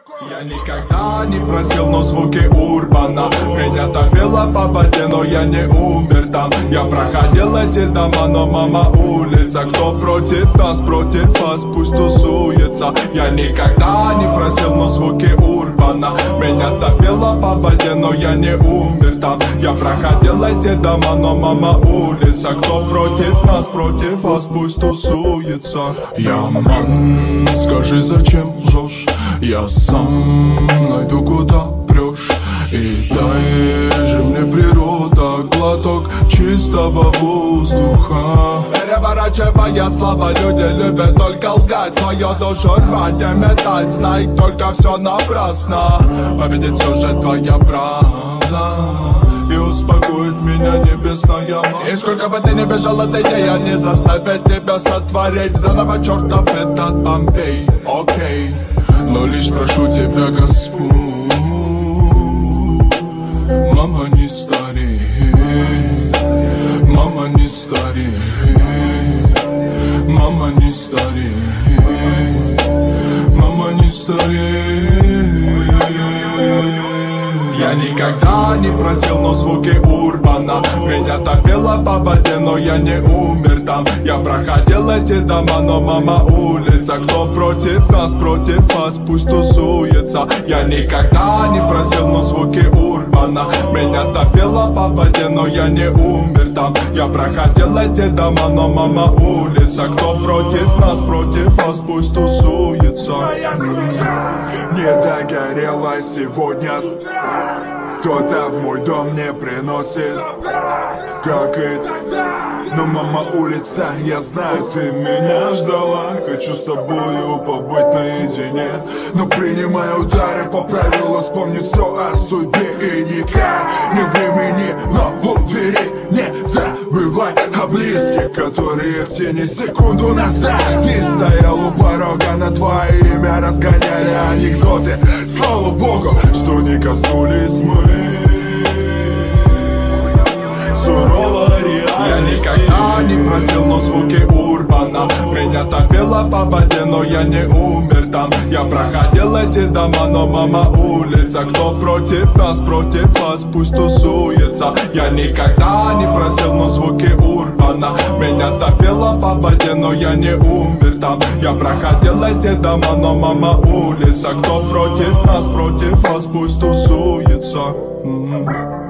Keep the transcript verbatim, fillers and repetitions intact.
Я никогда не просил, но звуки урбана меня топило по воде, но я не умер там. Я проходил эти дома, но мама улица. Кто против нас, против вас, пусть тусуется. Я никогда не просил, но звуки урбана меня топило по воде, но я не умер там. Я проходил эти дома, но мама улица. Кто против нас, против вас, пусть тусуется. Я мам, скажи, зачем лжешь? Я сам найду, куда прешь. И дай же мне природа глоток чистого воздуха. Переворачивая слова, люди любят только лгать, свою душу рвать и метать. Знай, только все напрасно, победит все же твоя правда и успокоит меня небесная мать. И сколько бы ты ни бежал от идеи, не заставит тебя сотворить заново чертов этот Помпей. Окей, но лишь прошу тебя, Господь, мама, не старей, мама, не старей, мама, не старей, мама, не старей. Я никогда не просил, но звуки урбана меня топило по воде, но я не умер там. Я проходил эти дома, но мама улица. Кто против нас, против вас, пусть тусуется. Я никогда не просил, но звуки урбана меня топило по воде, но я не умер там. Я проходил эти дома, но мама улица. Кто против нас, против вас, пусть тусуется. Не догорела сегодня, кто-то в мой дом не приносит, как и тогда. Но мама улица, я знаю, ты меня ждала. Хочу с тобою побыть наедине, но принимая удары по правилу, вспомни все о судьбе. И никак не времени, но у двери не забывай о близких, которые в тени секунду назад. Ты стоял у порога, на твое имя разгоняли анекдоты. Слава богу, что не коснулись мы суровая реальность. Я никогда не просил, но звуки урбана меня топило по воде, но я не умер там. Я проходил эти дома, но мама улица. Кто против нас, против вас, пусть тусуется. Я никогда не просил, но звуки урбана меня топило по воде, но я не умер там. Я проходил эти дома, но мама улица. Кто против нас, против вас, пусть тусуется.